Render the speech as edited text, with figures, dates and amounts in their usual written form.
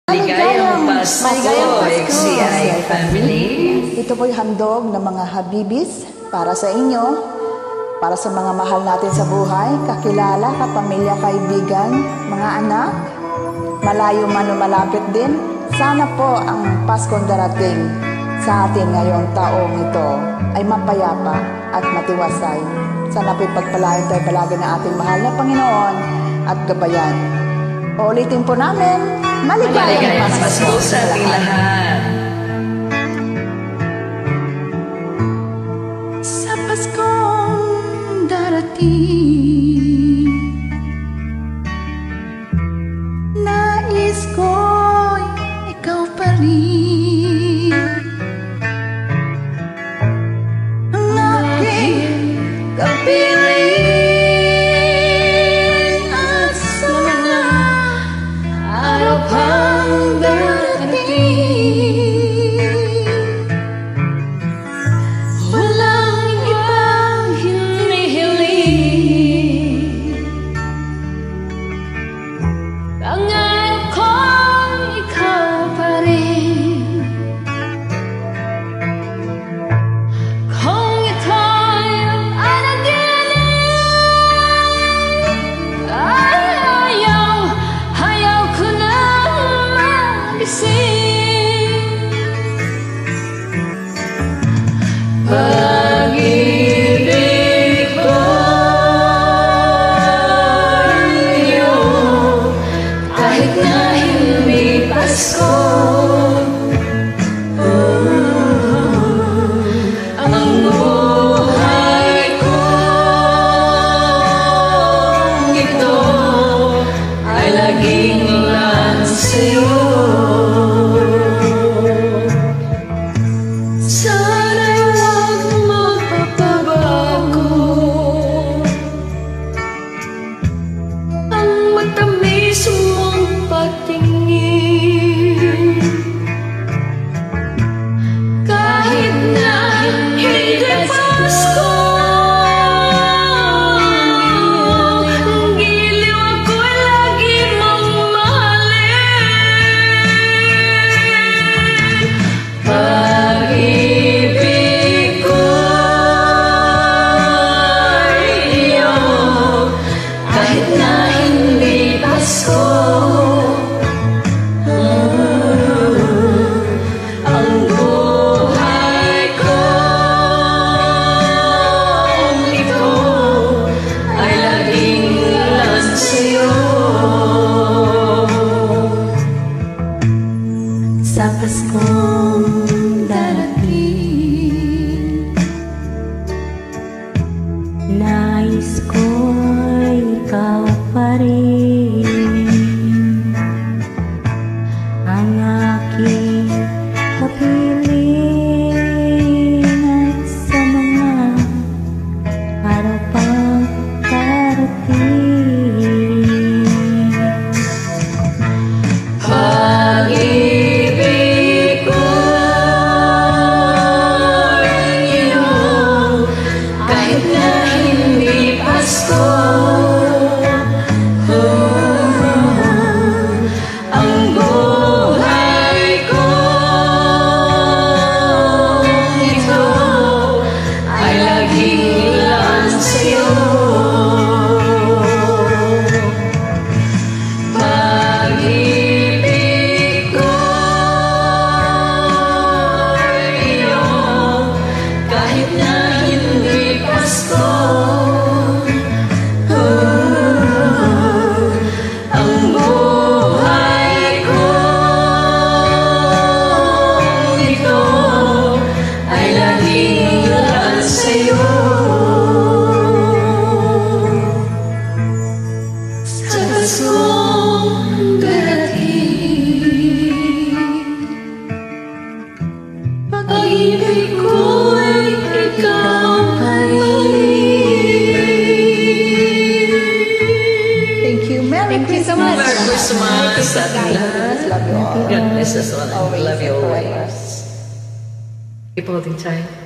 Maligayang Pasko, XCI family. Ito po'y handog ng mga habibis para sa inyo, para sa mga mahal natin sa buhay, kakilala, kapamilya, kaibigan, mga anak, malayo man o malapit din. Sana po ang Paskong darating sa atin ngayong taong ito ay mapayapa at matiwasay. Sana po'y pagpalain tayo palagi ng ating mahal na Panginoon at gabayan. Ulitin po namin, maligayang Pasko sa ating lahat. Sa Paskong darating, nais ko'y ikaw pa rin ang aking kapiling at sa mga araw pang darating. Walang ibang hinihiling, pangarap ko'y ikaw pa rin. Kung ito'y panaginip, ayaw ko na magising. Pag-ibig ko'y iyong kahit na hindi Pasko. Ang buhay ko ito ay laging lang sa'yo. Sana'y huwag magpapabago ang matamis mong patingin. Kahit na hindi Pasko, ang giliw ako'y lagi mong mahalin. Pag-ibig ko'y iyong kahit na hindi Pasko. Ang buhay ko ito ay laging lang sa'yo. Sa Paskong darating, nais ko'y ikaw pa rin ang aking kapiling at sa mga araw pang darating. Pag-ibig ko'y iyong kahit na hindi Pasko. Ang buhay ko ito ay laging lang sa'yo. Pag-ibig ko'y iyong kahit na hindi Pasko. Ang buhay ko ito ay laging lang sa'yo. Sa Paskong darating, pag-ibig ko'y ikaw pa rin. Thank you. Merry Christmas. Merry Christmas sa ating lahat. Love you all. God bless us all and Always love you and forever. always. Keep holding tight.